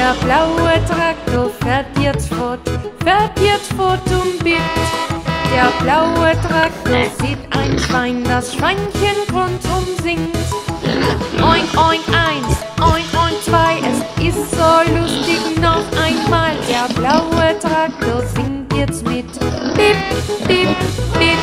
Der blaue Traktor fährt jetzt fort und bippt. Der blaue Traktor sieht ein Schwein, das Schweinchen rundum singt. Oink, oink, eins, oink, oink, zwei, es ist so lustig noch einmal. Der blaue Traktor singt jetzt mit. Bip, bip, bip.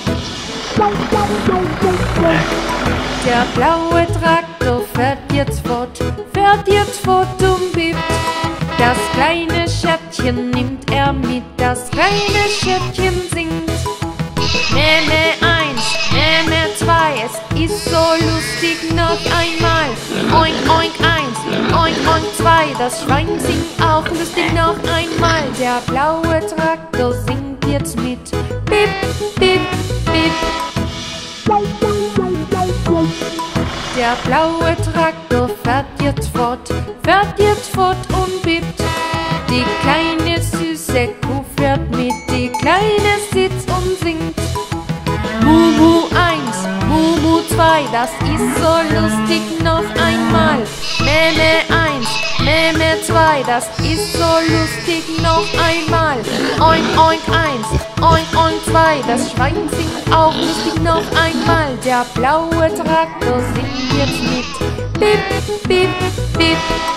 Der blaue Traktor fährt jetzt fort und bippt. Das kleine Schätzchen nimmt er mit, das kleine Schätzchen singt. Meh, meh, eins, meh, meh, zwei, es ist so lustig noch einmal. Oink, oink, eins, oink, oink, zwei, das Schwein singt auch lustig noch einmal. Der blaue Traktor singt jetzt mit. Bip, bip, bip. Der blaue Traktor fährt jetzt fort und bippt. Die kleine süße Kuh fährt mit, die kleine sitzt und singt. Mumu eins, Mumu zwei, das ist so lustig noch einmal. Meh, eins, meh, zwei, das ist so lustig noch einmal. Oink, oink, eins, oink, oink, zwei, das Schwein singt auch lustig noch einmal. Der blaue Traktor singt jetzt mit. Bip, bip, bip.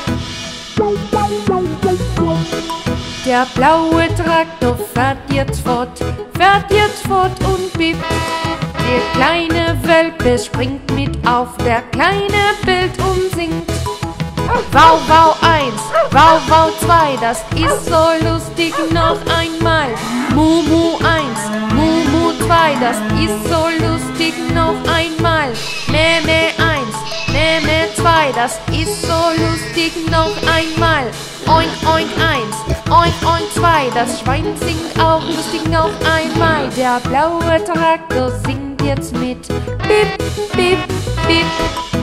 Der blaue Traktor fährt jetzt fort und bippt. Der kleine Welpe springt mit auf, der kleine bellt und singt. Wow, wow, eins, wow, wow, zwei, das ist so lustig noch einmal. Mumu eins, Mumu zwei, das ist so lustig noch einmal. Meh, meh, eins, meh, meh, zwei, das ist so lustig noch einmal. Oink, oink, eins, oink, oink, zwei, das Schwein singt auch lustig noch einmal. Der blaue Traktor singt jetzt mit. Bip, bip, bip.